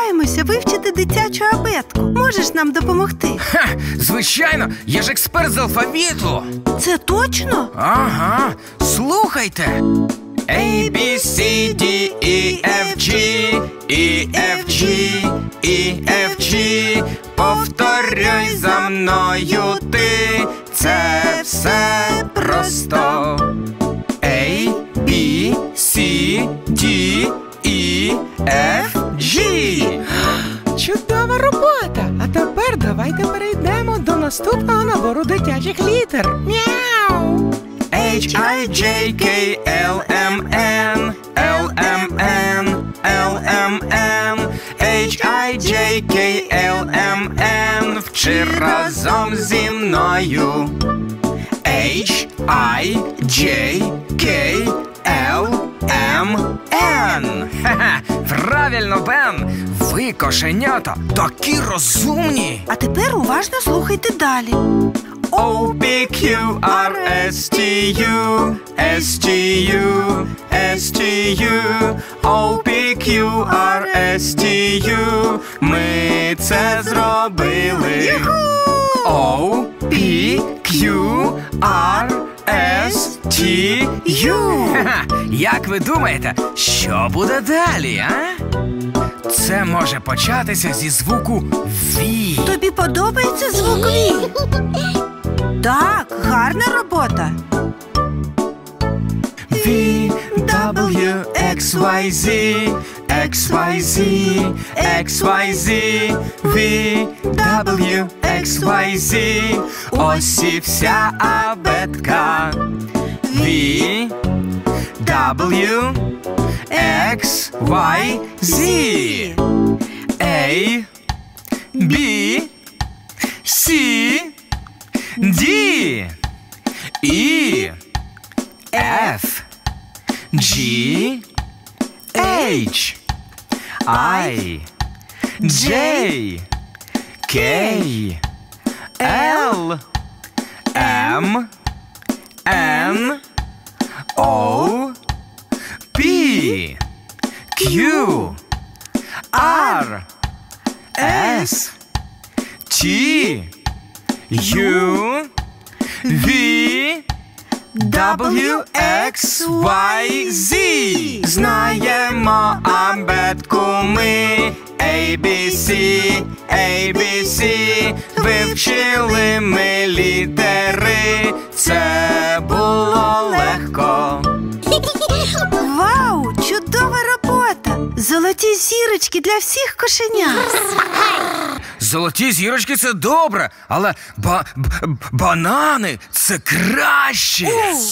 збираємося вивчити дитячу абетку. Можеш нам допомогти? Ха, звичайно, я ж експерт з алфавіту. Це точно? Ага, слухайте. A, B, C, D, E, F, G, E, F, G, E, F, G. Повторюй за мною ти, це все просто. A, B, C, D, E, F, G. Чудова робота! А тепер давайте перейдемо до наступного набору дитячих літер. Мяу! H, I, J, K, L, M, N, L, M, N, L, M, N, H, I, J, K, L, M, N. Вчи разом зі мною. H, I, J, K, L, M, N. Ха-ха, правильно, Бен. Ви, кошенята, такі розумні. А тепер уважно слухайте далі. O, P, Q, R, S, T, U, S, T, U, S, T, U. O, P, Q, R, S, T, U. Ми це зробили. O, P, Q, R, S, T, U. Ха-ха. Як ви думаєте, що буде далі, а? Це може початися зі звуку V. Тобі подобається звук «ві»? Так, гарна робота. V, W, X, Y, Z, X, Y, Z, X, Y, Z, V, W, X, Y, Z. Ось і вся абетка. V, W, X, Y, Z. A, B, C, D, E, F, G, H, I, J, K, L, M, N, O, P, Q, R, S, T, U, V, W, X, Y, Z. Знаємо абетку ми. A, B, C, A, B, C. Вивчили ми літери. Це було легко. Вау, чудова робота! Золоті зірочки для всіх кошенят. Золоті зірочки – це добре, але банани – це краще.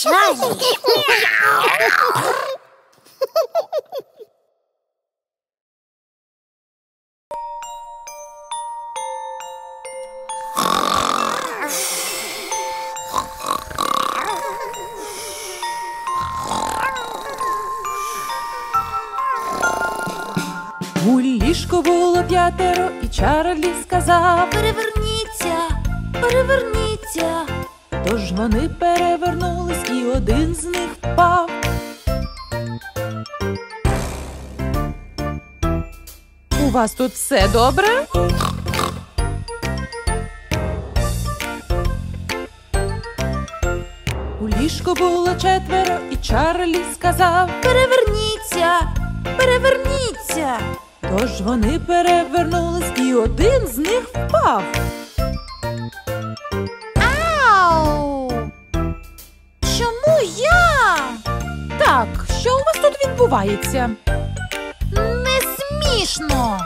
У ліжку було 5, і Чарлі сказав: переверніться, переверніться. Тож вони перевернулись, і один з них впав. У вас тут все добре? У ліжку було 4, і Чарлі сказав: переверніться, переверніться. Тож вони перевернулись, і один з них впав. Ау! Чому я? Так, що у вас тут відбувається? Не смішно.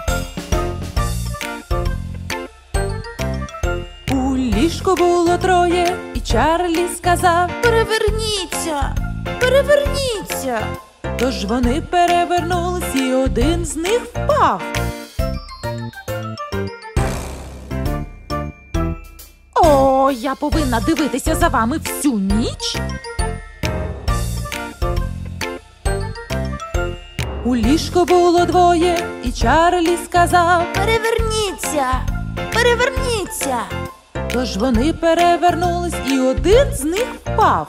У ліжку було 3, і Чарлі сказав: переверніться, переверніться. Тож вони перевернулись, і один з них впав. О, я повинна дивитися за вами всю ніч? У ліжку було 2, і Чарлі сказав: переверніться, переверніться. Тож вони перевернулись, і один з них впав.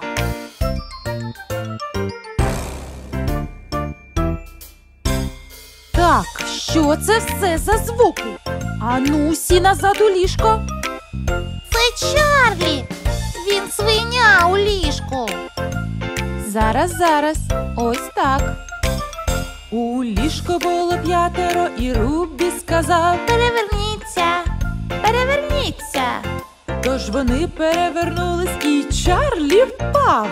Так, що це все за звуки? Ану, всі назад у ліжко. Це Чарлі. Він свиня у ліжку. Зараз. Ось так. У ліжко було 5, і Рубі сказав: Переверніться, переверніться. тож вони перевернулись, і Чарлі впав.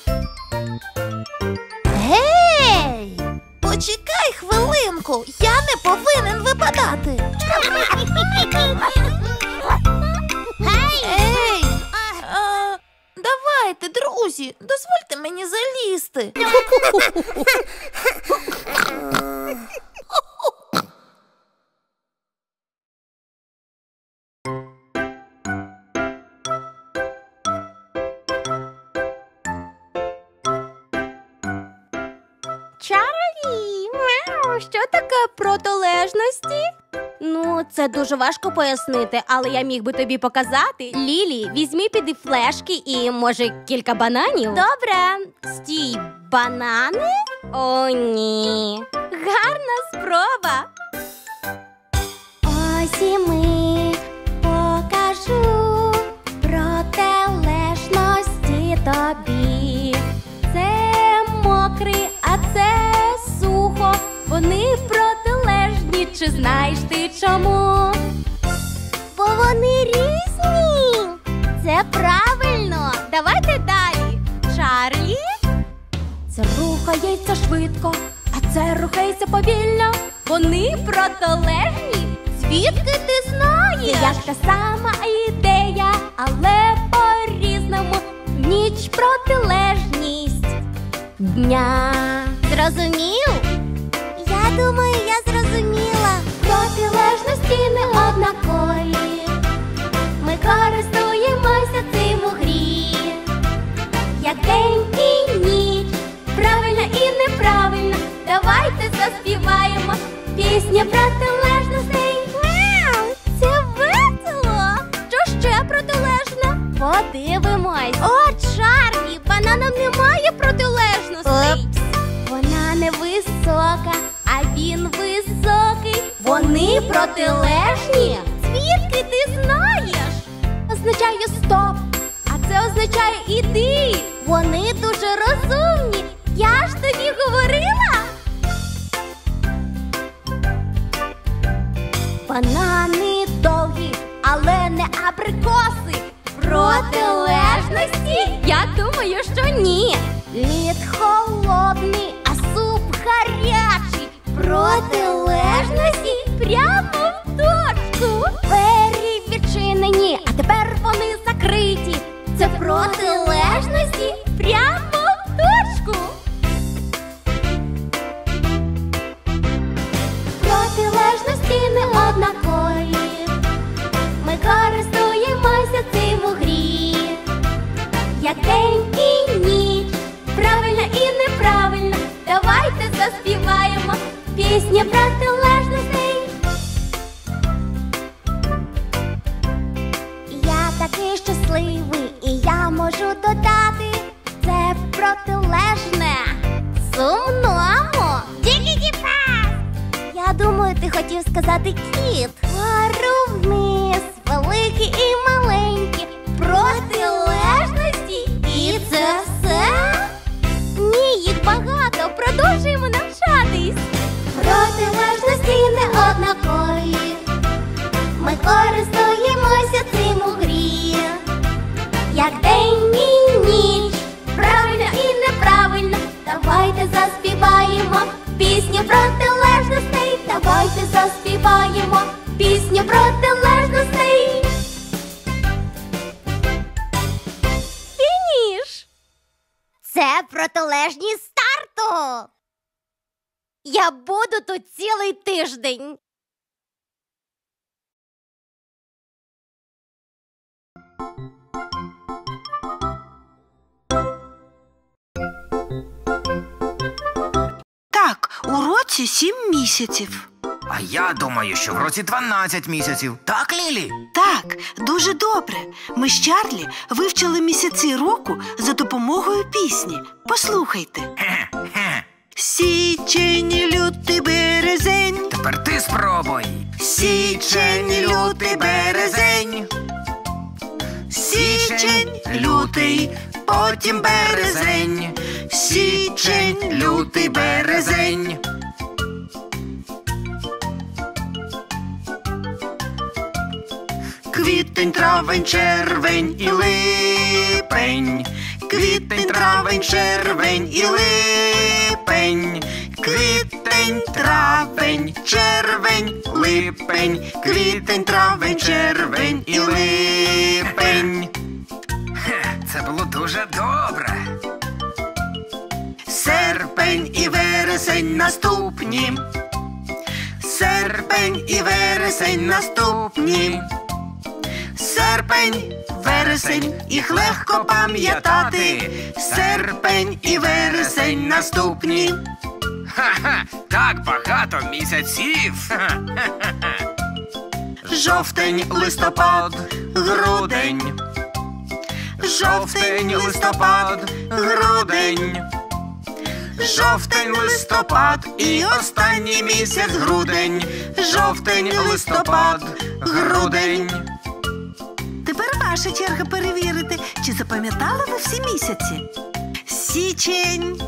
Гей! Почекай хвилинку, я не повинен випадати. Ей! Давайте, друзі, дозвольте мені залізти. Чарлі, мяу, що таке протилежності? Ну, це дуже важко пояснити, але я міг би тобі показати. Лілі, візьми піди флешки і, може, кілька бананів? Добре. Стій, банани? О, ні. Гарна спроба. Ось і ми покажу протилежності тобі. Це мокрий, а це сухо. Вони протилежні, чи знаєш ти чому? Бо вони різні. Це правильно. Давайте далі. Чарлі? Це рухається швидко, а це рухається повільно. Вони протилежні. Звідки ти знаєш? Це як та сама ідея, але по-різному. Ніч протилежність дня. Зрозумів? Я думаю, я зрозуміла. Протилежності не однакові. Ми користуємося цим у грі. Як день і ніч, правильно і неправильно. Давайте заспіваємо пісню протилежностей. Мяу! Це весело! Що ще протилежно? Подивимось. О, Чарлі, бананам немає протилежностей. Вона не висока, а він високий. Вони протилежні. Звідки ти знаєш? Означає стоп, а це означає іди. Вони дуже розумні. Я ж тобі говорила. Банани довгі, але не абрикоси. Протилежності? Я думаю, що ні. Лід холодний, а суп гарячий. Протилежності прямо в точку. Двері відчинені, а тепер вони закриті. Це протилежності прямо в точку. Протилежності не однакові. Ми користуємося цим у грі. Як день і ніч, правильно і неправильно. Давайте заспіваємо пісню протилежностей. Я такий щасливий, і я можу додати. Це протилежне сумному. Ді-ді-ді-па! Я думаю, ти хотів сказати кіт. Вгору вниз, великі і маленькі. Протилежності. І це все? Ні, їх багато. Продовжуємо навчатись. Протилежності не однакові. Ми користуємося цим у грі. Як день і ніч, правильно і неправильно. Давайте заспіваємо пісню протилежностей. Давайте заспіваємо пісню протилежностей. Фініш! Це протилежність старту. Я буду тут цілий тиждень. Так, у році 7 місяців. А я думаю, що в році 12 місяців. Так, Лілі? Так, дуже добре. Ми з Чарлі вивчили місяці року за допомогою пісні. Послухайте. Хе-хе. Січень, лютий, березень. Тепер ти спробуй. Січень, лютий, березень. Січень, лютий, потім березень. Січень, лютий, березень. Квітень, травень, червень і липень. Квітень, травень, червень і липень. Квітень, травень, червень, липень. Квітень, травень, червень і липень. Це було дуже добре. Серпень і вересень наступні. Серпень і вересень наступні. Серпень, вересень, їх легко пам'ятати. Серпень і вересень наступні. Ха-ха, так багато місяців. Жовтень, листопад, грудень. Жовтень, листопад, грудень. Жовтень, листопад і останній місяць грудень. Жовтень, листопад, грудень. Тепер ваша черга перевірити, чи запам'ятали ви всі місяці. Січень.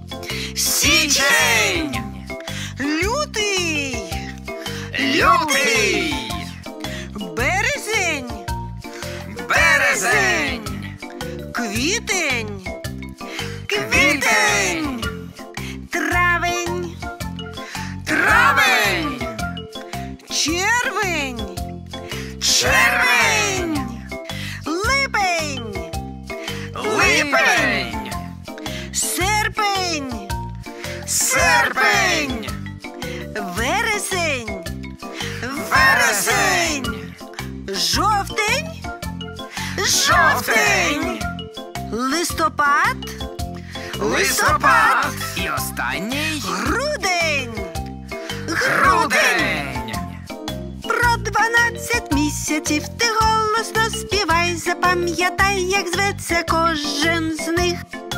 Січень! Лютий. Лютий! Березень. Березень! Квітень. Квітень! Травень. Травень! Червень. Червень! Липень. Липень! Серпень. Серпень! Вересень. Вересень! Жовтень. Жовтень! Листопад. Листопад! І останній Грудень. грудень! Про 12 місяців ти голосно співай, запам'ятай, як зветься кожен з них.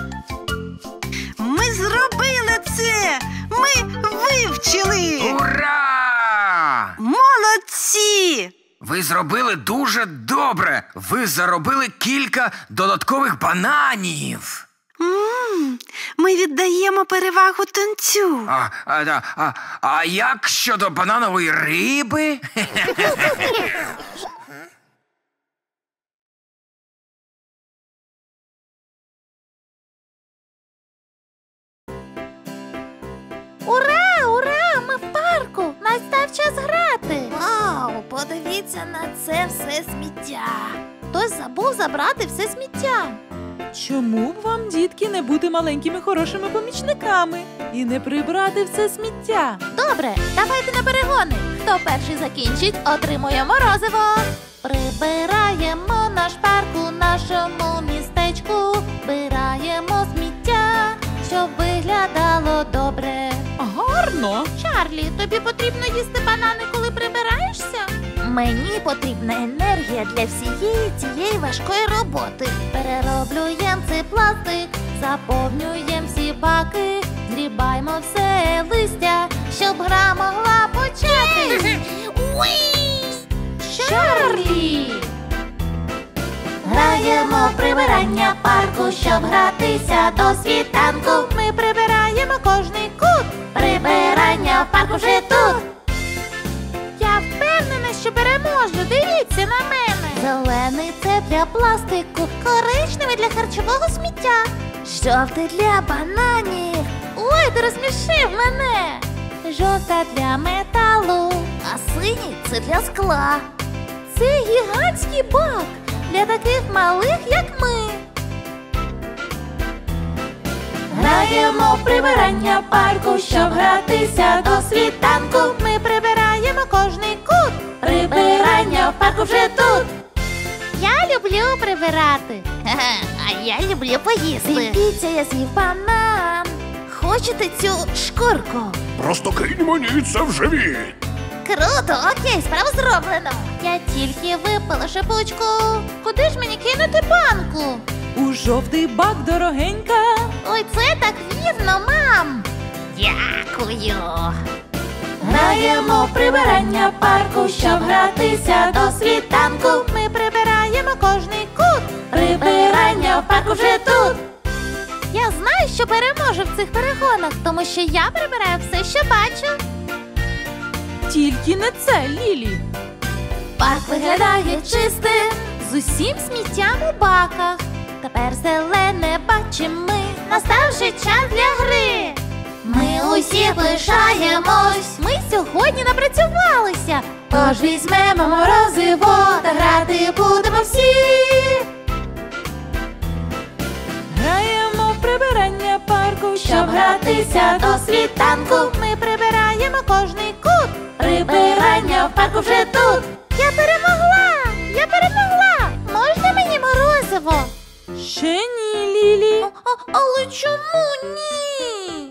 Ми зробили це! Ми вивчили! Ура! Молодці! Ви зробили дуже добре. Ви заробили кілька додаткових бананів. Ми віддаємо перевагу тунцю. А як щодо бананової риби? Ура, ура! Ми в парку! Настав час грати! Вау! Подивіться на це все сміття! Хтось забув забрати все сміття. Чому б вам, дітки, не бути маленькими хорошими помічниками і не прибрати все сміття? Добре, давайте на перегони. Хто перший закінчить, отримує морозиво. Прибираємо наш парк у нашому містечку. Збираємо сміття, щоб виглядало добре. Гарно! Чарлі, тобі потрібно їсти банани, коли прибираєшся? Мені потрібна енергія для всієї цієї важкої роботи. Перероблюємо цей пластик, заповнюємо всі баки, зрібаємо все листя, щоб гра могла почати. Чарлі! Граємо в прибирання парку, щоб гратися до світанку. Ми прибираємо кожний кут. Прибирання в парку вже тут. Я впевнена, що переможу. Дивіться на мене. Зелений – це для пластику, коричневий – для харчового сміття, жовтий – для бананів. Ой, ти розсмішив мене. Жовта – для металу, а синій – це для скла. Це гігантський бак для таких малих, як ми. Граємо в прибирання парку, щоб гратися до світанку. Ми прибираємо кожний кут. Прибирання в парку вже тут. Я люблю прибирати. А я люблю поїсти. Дивіться, я з'їв банан. Хочете цю шкурку? Просто кинь мені це в живіт. Круто, окей, справу зроблено. Я тільки випила шипучку. Куди ж мені кинути банку? У жовтий бак, дорогенька. Ой, це так вірно, мам. Дякую. Граємо в прибирання парку, щоб гратися до світанку. Ми прибираємо кожний кут. Прибирання в парку вже тут. Я знаю, що переможу в цих перегонах, тому що я прибираю все, що бачу. Тільки не це, Лілі. Парк виглядає чистим, з усім сміттям у баках. Тепер зелене бачимо ми, настав же час для гри. Ми усі пишаємось, ми сьогодні напрацювалися. Тож візьмемо морозиво та грати будемо всі. Граємо в прибирання парку, Щоб гратися до світанку, ми прибираємо кожний кут. Прибирання в парку вже тут. Я перемогла! Я перемогла! Можна мені морозиво? Ще ні, Лілі. Але чому ні?